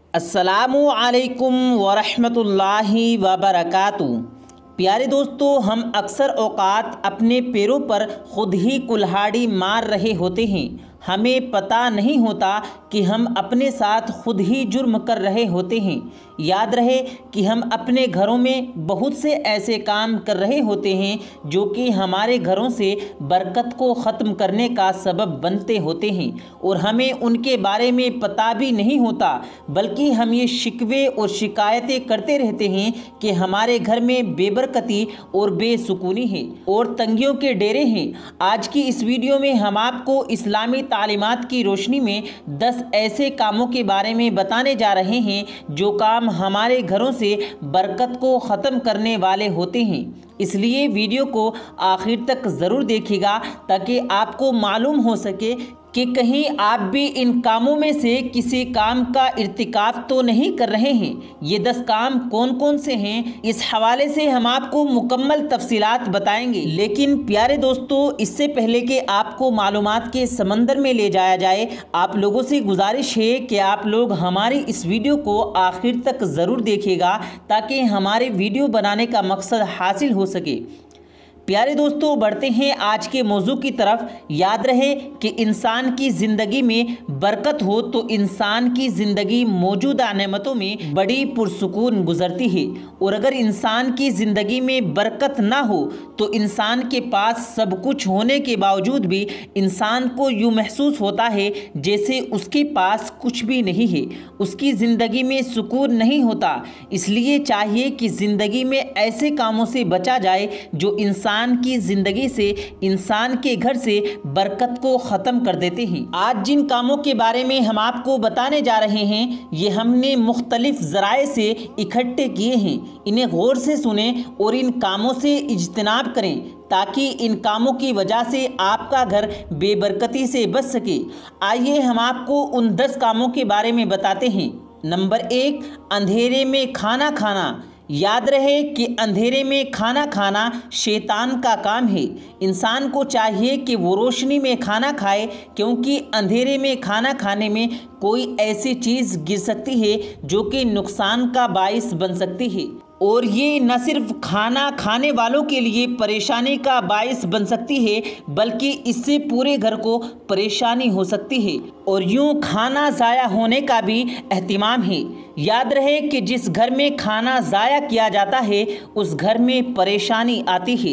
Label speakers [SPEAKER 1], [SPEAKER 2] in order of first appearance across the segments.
[SPEAKER 1] अस्सलामु अलैकुम वरहमतुल्लाहि वबरकातुहू। प्यारे दोस्तों, हम अक्सर औक़ात अपने पैरों पर ख़ुद ही कुल्हाड़ी मार रहे होते हैं। हमें पता नहीं होता कि हम अपने साथ खुद ही जुर्म कर रहे होते हैं। याद रहे कि हम अपने घरों में बहुत से ऐसे काम कर रहे होते हैं जो कि हमारे घरों से बरकत को ख़त्म करने का सबब बनते होते हैं और हमें उनके बारे में पता भी नहीं होता, बल्कि हम ये शिकवे और शिकायतें करते रहते हैं कि हमारे घर में बेबरकती और बेसुकूनी है और तंगियों के डेरे हैं। आज की इस वीडियो में हम आपको इस्लामी तालीमात की रोशनी में 10 ऐसे कामों के बारे में बताने जा रहे हैं जो काम हमारे घरों से बरकत को ख़त्म करने वाले होते हैं। इसलिए वीडियो को आखिर तक ज़रूर देखिएगा ताकि आपको मालूम हो सके कि कहीं आप भी इन कामों में से किसी काम का इर्तिकाब तो नहीं कर रहे हैं। ये 10 काम कौन कौन से हैं, इस हवाले से हम आपको मुकम्मल तफसीलात बताएंगे। लेकिन प्यारे दोस्तों, इससे पहले कि आपको मालूमात के समंदर में ले जाया जाए, आप लोगों से गुजारिश है कि आप लोग हमारी इस वीडियो को आखिर तक ज़रूर देखिएगा ताकि हमारे वीडियो बनाने का मकसद हासिल हो सके। प्यारे दोस्तों, बढ़ते हैं आज के मौजू की तरफ। याद रहे कि इंसान की ज़िंदगी में बरकत हो तो इंसान की ज़िंदगी मौजूदा नेमतों में बड़ी पुरसुकून गुजरती है, और अगर इंसान की ज़िंदगी में बरकत ना हो तो इंसान के पास सब कुछ होने के बावजूद भी इंसान को यूँ महसूस होता है जैसे उसके पास कुछ भी नहीं है, उसकी ज़िंदगी में सुकून नहीं होता। इसलिए चाहिए कि ज़िंदगी में ऐसे कामों से बचा जाए जो इंसान की जिंदगी से, इंसान के घर से बरकत को ख़त्म कर देते हैं। आज जिन कामों के बारे में हम आपको बताने जा रहे हैं, ये हमने मुख्तलिफ ज़राए से इकट्ठे किए हैं। इन्हें गौर से सुने और इन कामों से इज्तनाब करें ताकि इन कामों की वजह से आपका घर बेबरकती से बच सके। आइए हम आपको उन 10 कामों के बारे में बताते हैं। नंबर 1, अंधेरे में खाना खाना। याद रहे कि अंधेरे में खाना खाना शैतान का काम है। इंसान को चाहिए कि वो रोशनी में खाना खाए, क्योंकि अंधेरे में खाना खाने में कोई ऐसी चीज़ गिर सकती है जो कि नुकसान का बाइस बन सकती है, और ये न सिर्फ खाना खाने वालों के लिए परेशानी का बाइस बन सकती है बल्कि इससे पूरे घर को परेशानी हो सकती है और यूं खाना ज़ाया होने का भी एहतिमाम है। याद रहे कि जिस घर में खाना ज़ाया किया जाता है उस घर में परेशानी आती है।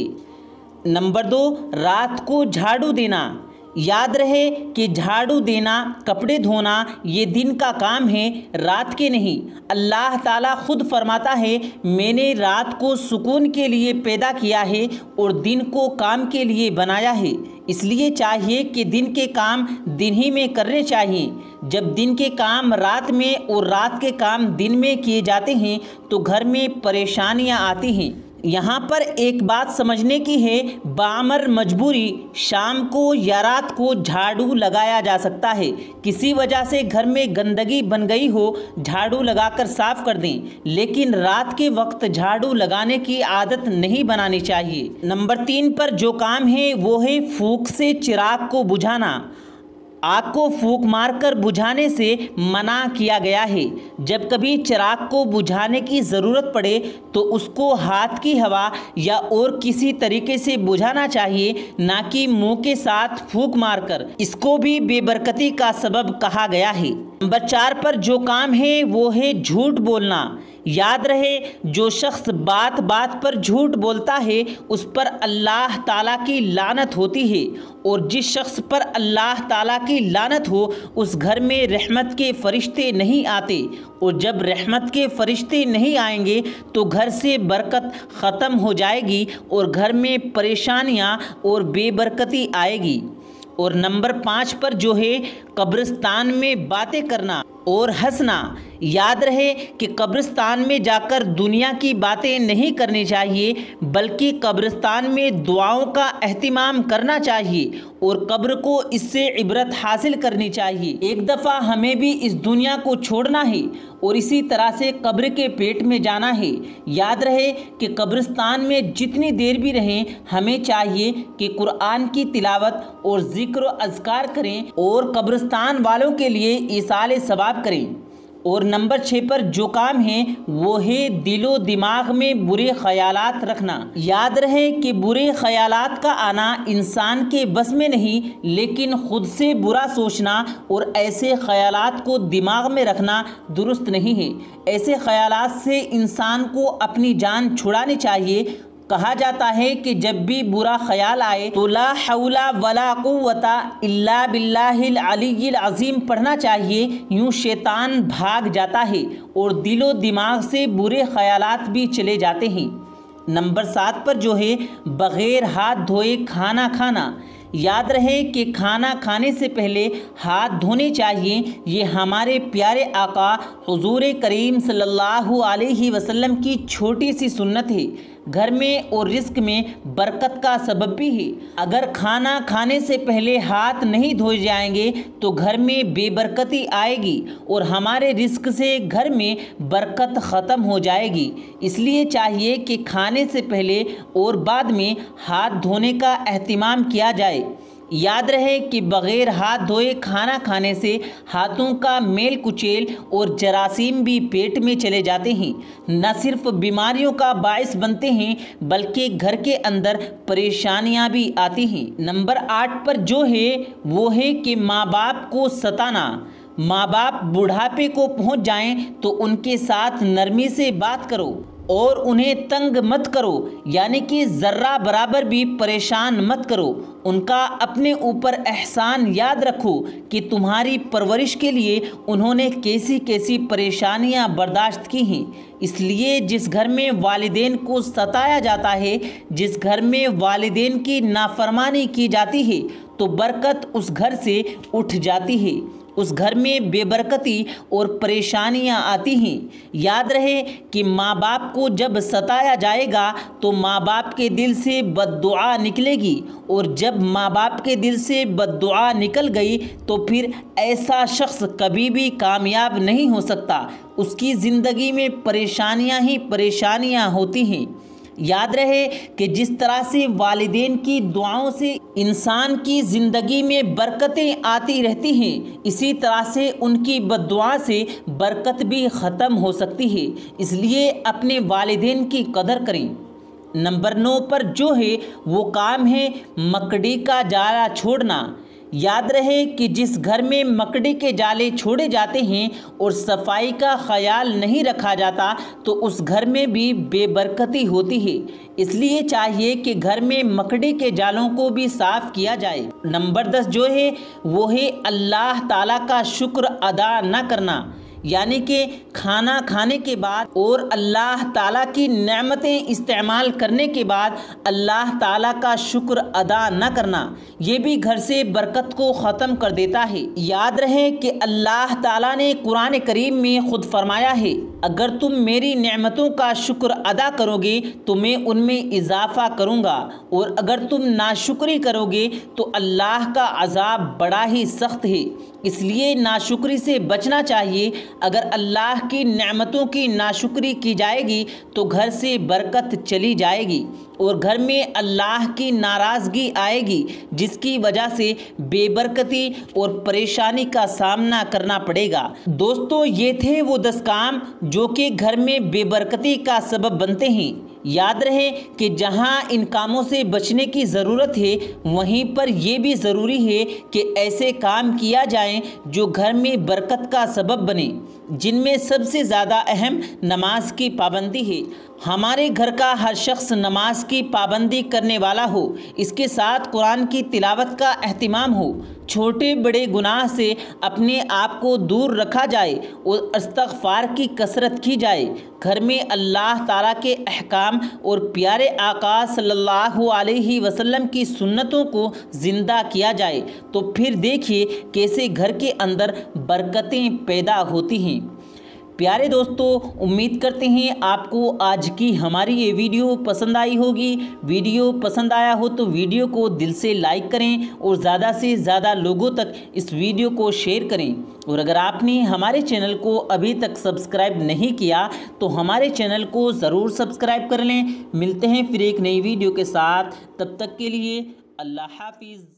[SPEAKER 1] नंबर 2, रात को झाड़ू देना। याद रहे कि झाड़ू देना, कपड़े धोना ये दिन का काम है, रात के नहीं। अल्लाह ताला खुद फरमाता है, मैंने रात को सुकून के लिए पैदा किया है और दिन को काम के लिए बनाया है। इसलिए चाहिए कि दिन के काम दिन ही में करने चाहिए। जब दिन के काम रात में और रात के काम दिन में किए जाते हैं तो घर में परेशानियां आती हैं। यहाँ पर एक बात समझने की है, बामर मजबूरी शाम को या रात को झाड़ू लगाया जा सकता है। किसी वजह से घर में गंदगी बन गई हो, झाड़ू लगाकर साफ कर दें, लेकिन रात के वक्त झाड़ू लगाने की आदत नहीं बनानी चाहिए। नंबर 3 पर जो काम है वो है फूंक से चिराग को बुझाना। आग को फूंक मारकर बुझाने से मना किया गया है। जब कभी चिराग को बुझाने की ज़रूरत पड़े तो उसको हाथ की हवा या और किसी तरीके से बुझाना चाहिए, ना कि मुंह के साथ फूंक मारकर। इसको भी बेबरकती का सबब कहा गया है। नंबर 4 पर जो काम है वो है झूठ बोलना। याद रहे, जो शख्स बात बात पर झूठ बोलता है उस पर अल्लाह ताला की लानत होती है, और जिस शख्स पर अल्लाह ताला की लानत हो उस घर में रहमत के फरिश्ते नहीं आते, और जब रहमत के फरिश्ते नहीं आएंगे तो घर से बरकत ख़त्म हो जाएगी और घर में परेशानियां और बेबरकती आएगी। और नंबर 5 पर जो है कब्रिस्तान में बातें करना और हंसना। याद रहे कि कब्रिस्तान में जाकर दुनिया की बातें नहीं करनी चाहिए, बल्कि कब्रिस्तान में दुआओं का एहतिमाम करना चाहिए और कब्र को इससे इबरत हासिल करनी चाहिए। एक दफ़ा हमें भी इस दुनिया को छोड़ना है और इसी तरह से कब्र के पेट में जाना है। याद रहे कि कब्रिस्तान में जितनी देर भी रहें, हमें चाहिए कि कुरान की तिलावत और ज़िक्र अज़कार करें और कब्रिस्तान वालों के लिए ईसाले सवाब करें। اور نمبر 6 پر جو کام ہے وہ ہے دل و دماغ میں برے خیالات رکھنا۔ یاد رہے کہ برے خیالات کا آنا انسان کے بس میں نہیں، لیکن خود سے برا سوچنا اور ایسے خیالات کو دماغ میں رکھنا درست نہیں ہے۔ ایسے خیالات سے انسان کو اپنی جان چھڑانی چاہیے۔ کہا جاتا ہے کہ جب بھی برا خیال آئے تو لا حول ولا قوت الا باللہ العلی العظیم پڑھنا چاہیے، یوں شیطان بھاگ جاتا ہے اور دل و دماغ سے برے خیالات بھی چلے جاتے ہیں۔ نمبر 7 پر جو ہے بغیر ہاتھ دھوئے کھانا کھانا۔ یاد رہے کہ کھانا کھانے سے پہلے ہاتھ دھونے چاہیے۔ یہ ہمارے پیارے آقا حضور کریم صلی اللہ علیہ وسلم کی چھوٹی سی سنت ہے، گھر میں اور رزق میں برکت کا سبب بھی ہے۔ اگر کھانا کھانے سے پہلے ہاتھ نہیں دھوئے جائیں گے تو گھر میں بے برکتی آئے گی اور ہمارے رزق سے گھر میں برکت ختم ہو جائے گی۔ اس لیے چاہیے کہ کھانے سے پہلے اور بعد میں ہاتھ دھونے کا اہتمام کیا جائے۔ یاد رہے کہ بغیر ہاتھ دھوئے کھانا کھانے سے ہاتھوں کا میل کچیل اور جراثیم بھی پیٹ میں چلے جاتے ہیں، نہ صرف بیماریوں کا باعث بنتے ہیں بلکہ گھر کے اندر پریشانیاں بھی آتی ہیں۔ نمبر 8 پر جو ہے وہ ہے کہ ماں باپ کو ستانا۔ ماں باپ بڑھاپے کو پہنچ جائیں تو ان کے ساتھ نرمی سے بات کرو اور انہیں تنگ مت کرو، یعنی کہ ذرہ برابر بھی پریشان مت کرو۔ ان کا اپنے اوپر احسان یاد رکھو کہ تمہاری پرورش کے لیے انہوں نے کیسی کیسی پریشانیاں برداشت کی ہیں۔ اس لیے جس گھر میں والدین کو ستایا جاتا ہے، جس گھر میں والدین کی نافرمانی کی جاتی ہے تو برکت اس گھر سے اٹھ جاتی ہے، اس گھر میں بے برکتی اور پریشانیاں آتی ہیں۔ یاد رہے کہ ماں باپ کو جب ستایا جائے گا تو ماں باپ کے دل سے بد دعا نکلے گی، اور جب ماں باپ کے دل سے بد دعا نکل گئی تو پھر ایسا شخص کبھی بھی کامیاب نہیں ہو سکتا، اس کی زندگی میں پریشانیاں ہی پریشانیاں ہوتی ہیں۔ یاد رہے کہ جس طرح سے والدین کی دعاؤں سے انسان کی زندگی میں برکتیں آتی رہتی ہیں، اسی طرح سے ان کی بد دعا سے برکت بھی ختم ہو سکتی ہے۔ اس لیے اپنے والدین کی قدر کریں۔ نمبر 9 پر جو ہے وہ کام ہے مکڑی کا جالا چھوڑنا۔ یاد رہے کہ جس گھر میں مکڑی کے جالے چھوڑے جاتے ہیں اور صفائی کا خیال نہیں رکھا جاتا تو اس گھر میں بھی بے برکتی ہوتی ہے۔ اس لیے چاہیے کہ گھر میں مکڑی کے جالوں کو بھی صاف کیا جائے۔ نمبر 10 جو ہے وہ ہے اللہ تعالیٰ کا شکر ادا نہ کرنا، یعنی کہ کھانا کھانے کے بعد اور اللہ تعالیٰ کی نعمتیں استعمال کرنے کے بعد اللہ تعالیٰ کا شکر ادا نہ کرنا، یہ بھی گھر سے برکت کو ختم کر دیتا ہے۔ یاد رہے کہ اللہ تعالیٰ نے قرآن کریم میں خود فرمایا ہے، اگر تم میری نعمتوں کا شکر ادا کرو گے تو میں ان میں اضافہ کروں گا، اور اگر تم ناشکری کرو گے تو اللہ کا عذاب بڑا ہی سخت ہے۔ اس لیے ناشکری سے بچنا چاہیے۔ اگر اللہ کی نعمتوں کی ناشکری کی جائے گی تو گھر سے برکت چلی جائے گی اور گھر میں اللہ کی ناراضگی آئے گی، جس کی وجہ سے بے برکتی اور پریشانی کا سامنا کرنا پڑے گا۔ دوستو، یہ تھے وہ 10 کام جو کہ گھر میں بے برکتی کا سبب بنتے ہیں۔ یاد رہے کہ جہاں ان کاموں سے بچنے کی ضرورت ہے وہیں پر یہ بھی ضروری ہے کہ ایسے کام کیا جائیں جو گھر میں برکت کا سبب بنے، جن میں سب سے زیادہ اہم نماز کی پابندی ہے۔ ہمارے گھر کا ہر شخص نماز کی پابندی کرنے والا ہو، اس کے ساتھ قرآن کی تلاوت کا اہتمام ہو، چھوٹے بڑے گناہ سے اپنے آپ کو دور رکھا جائے اور استغفار کی کثرت کی جائے، گھر میں اللہ تعالیٰ کے احکام اور پیارے آقا صلی اللہ علیہ وسلم کی سنتوں کو زندہ کیا جائے، تو پھر دیکھیے کیسے گھر کے اندر برکتیں پیدا ہوتی ہیں۔ پیارے دوستو، امید کرتے ہیں آپ کو آج کی ہماری یہ ویڈیو پسند آئی ہوگی۔ ویڈیو پسند آیا ہو تو ویڈیو کو دل سے لائک کریں اور زیادہ سے زیادہ لوگوں تک اس ویڈیو کو شیئر کریں، اور اگر آپ نے ہمارے چینل کو ابھی تک سبسکرائب نہیں کیا تو ہمارے چینل کو ضرور سبسکرائب کر لیں۔ ملتے ہیں پھر ایک نئی ویڈیو کے ساتھ، تب تک کے لیے اللہ حافظ۔